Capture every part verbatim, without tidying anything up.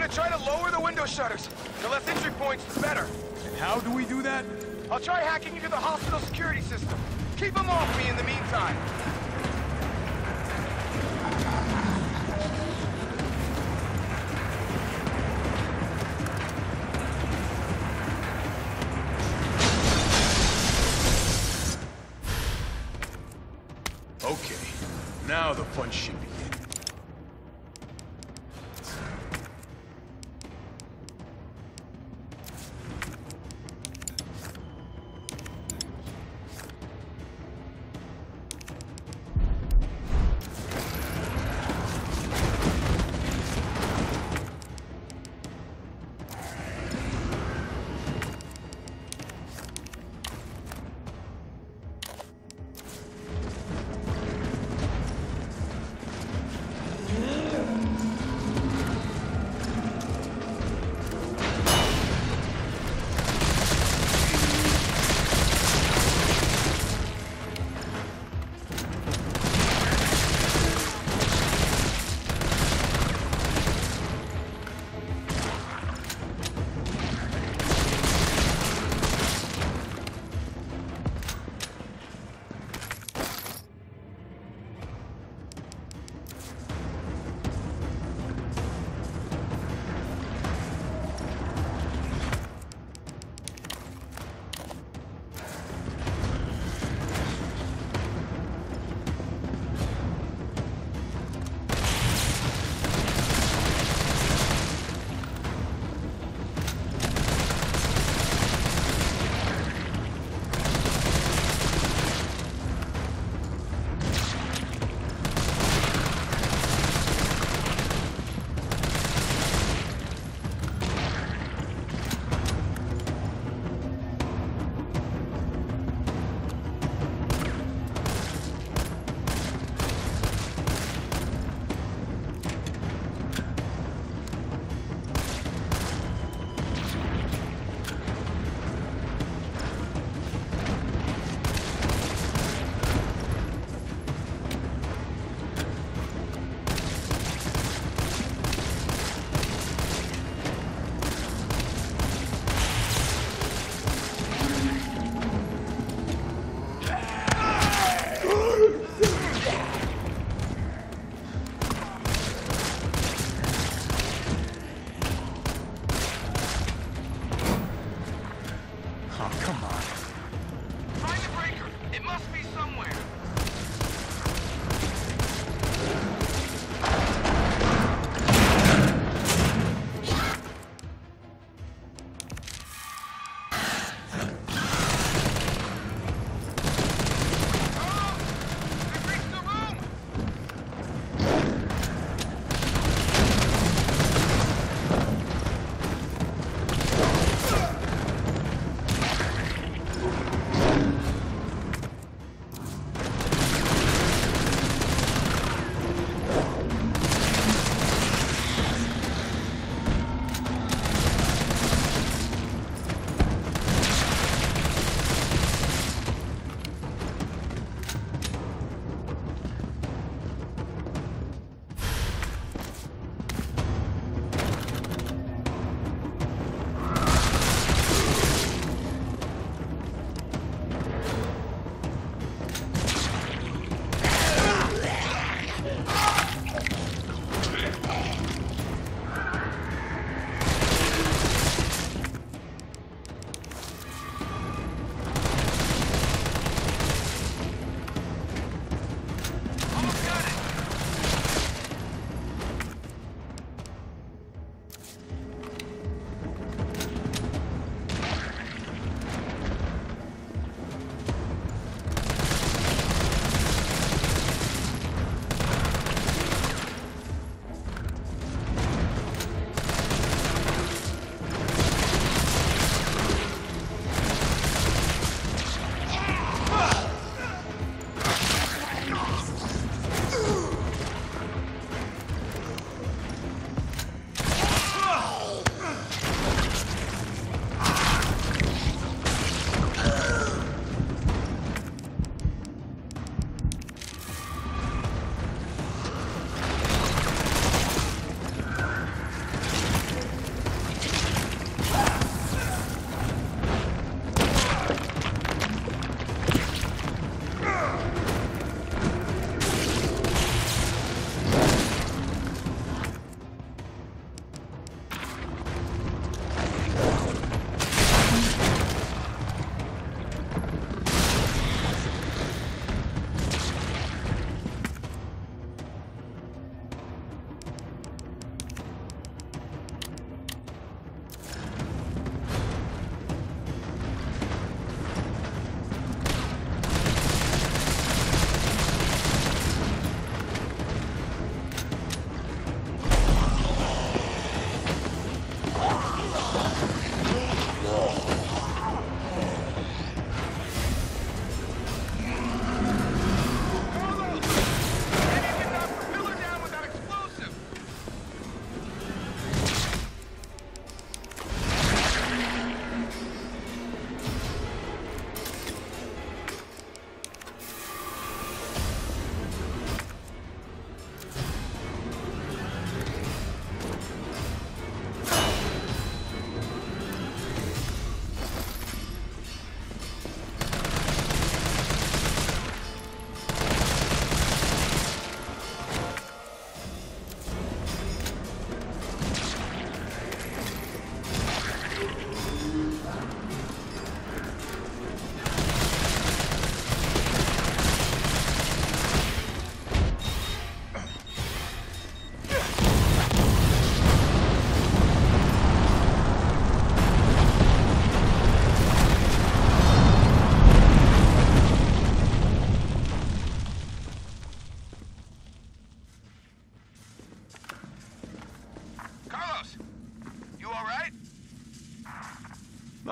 try to lower the window shutters. The less entry points, the better. And how do we do that? I'll try hacking into the hospital security system. Keep them off me in the meantime. Okay, now the fun should begin.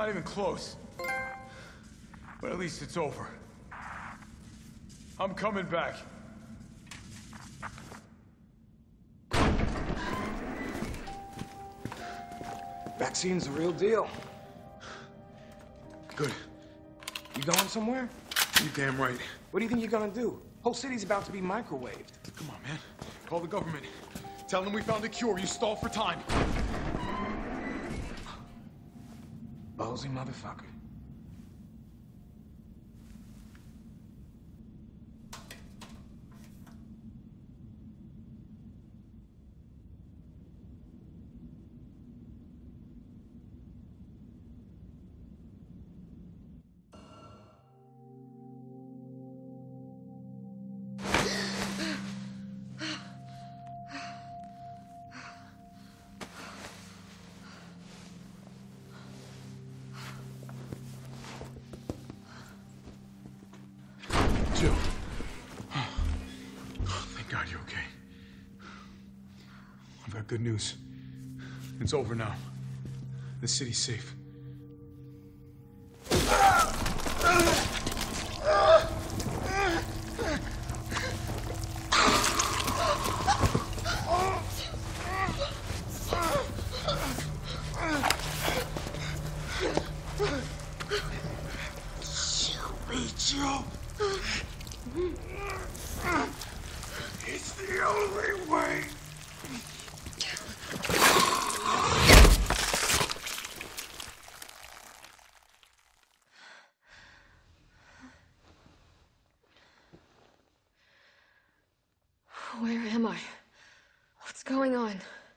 not even close. But at least it's over. I'm coming back. Vaccine's the real deal. Good. You going somewhere? You damn right. What do you think you're gonna do? Whole city's about to be microwaved. Come on, man. Call the government. Tell them we found a cure. You stall for time. Ballsy motherfucker. Jill. Oh, thank God you're okay. I've got good news. It's over now. The city's safe. Jill. It's the only way. Where am I? What's going on?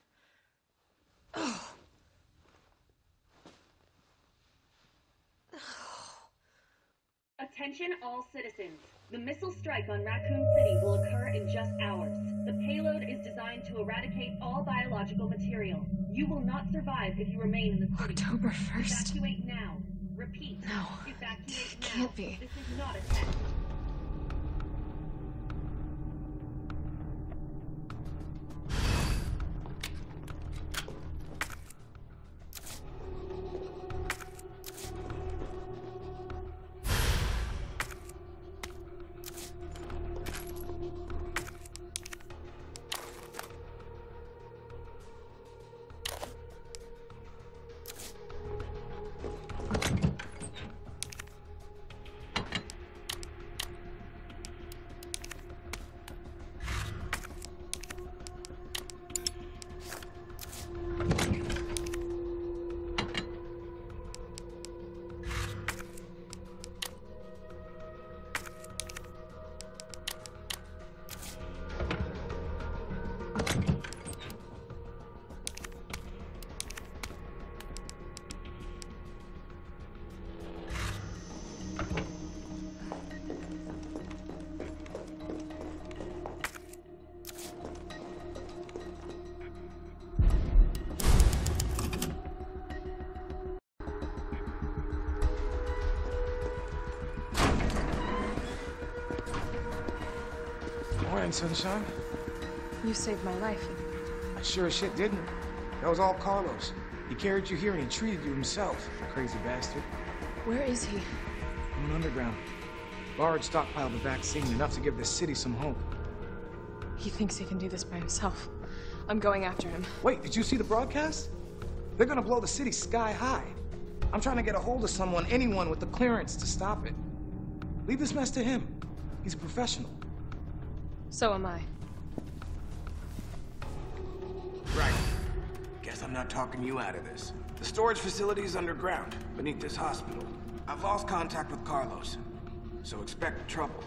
Oh. Attention all citizens. The missile strike on Raccoon City will occur in just hours. The payload is designed to eradicate all biological material. You will not survive if you remain in the city. October first? Evacuate now. Repeat. No. Evacuate now. Can't be. This is not a test. Morning, sunshine. You saved my life. I sure as shit didn't. That was all Carlos. He carried you here and he treated you himself, crazy bastard. Where is he? In an underground. Bard stockpiled the vaccine, enough to give this city some hope. He thinks he can do this by himself. I'm going after him. Wait, did you see the broadcast? They're gonna blow the city sky high. I'm trying to get a hold of someone, anyone with the clearance to stop it. Leave this mess to him. He's a professional. So am I. Right. Guess I'm not talking you out of this. The storage facility is underground, beneath this hospital. I've lost contact with Carlos, so expect trouble.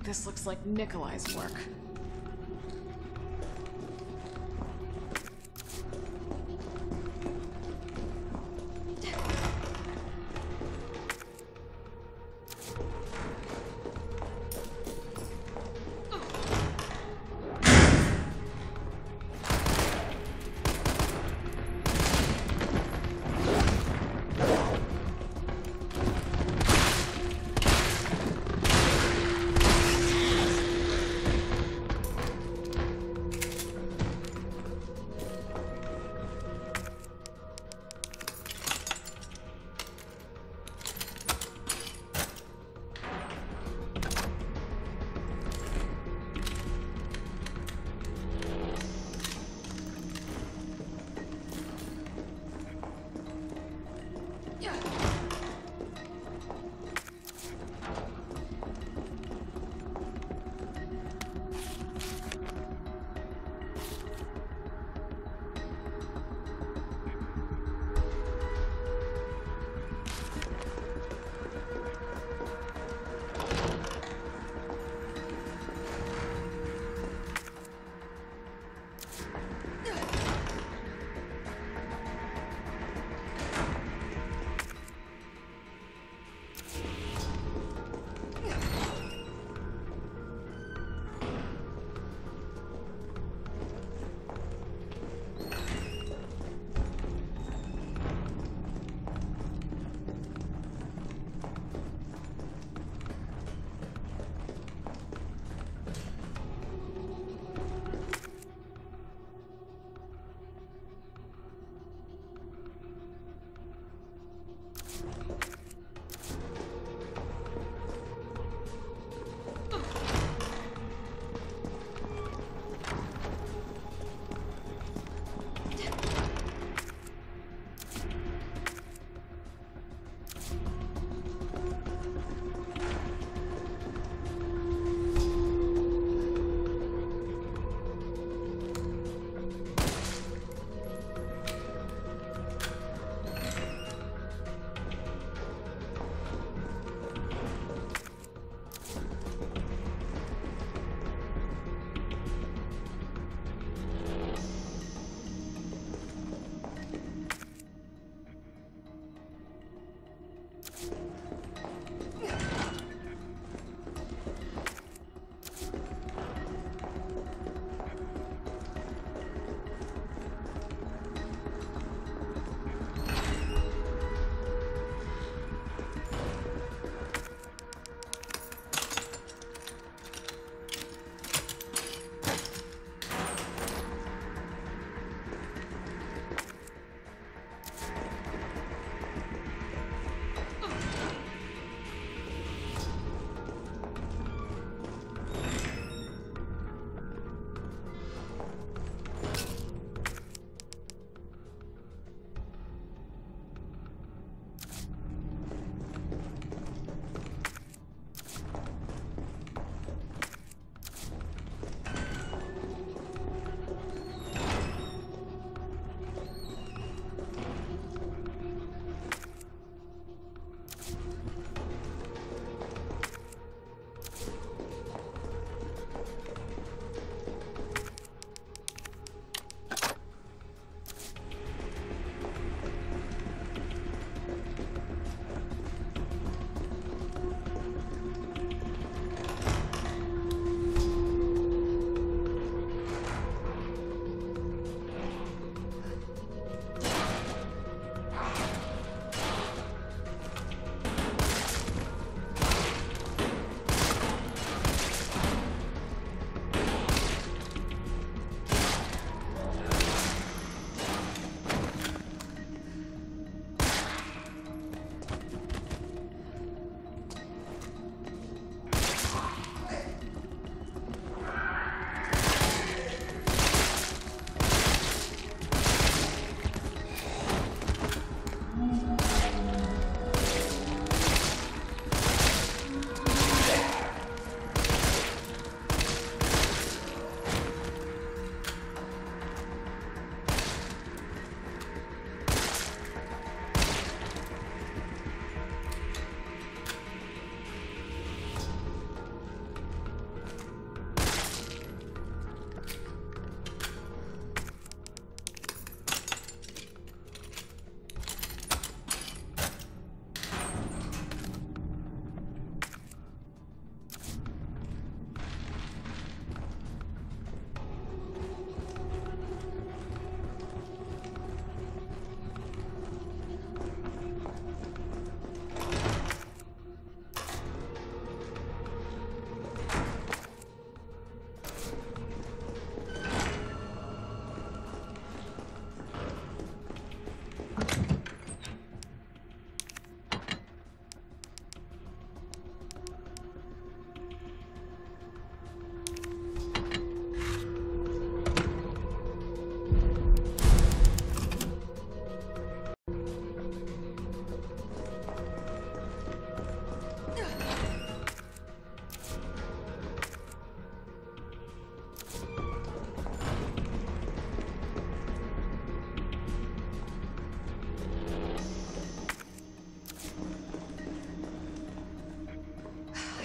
This looks like Nikolai's work.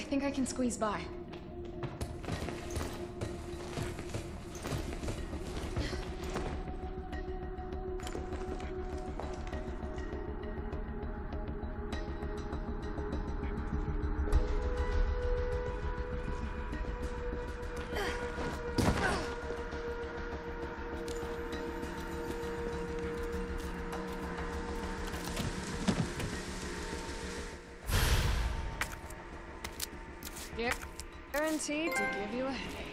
think I can squeeze by. Guaranteed to give you a headache.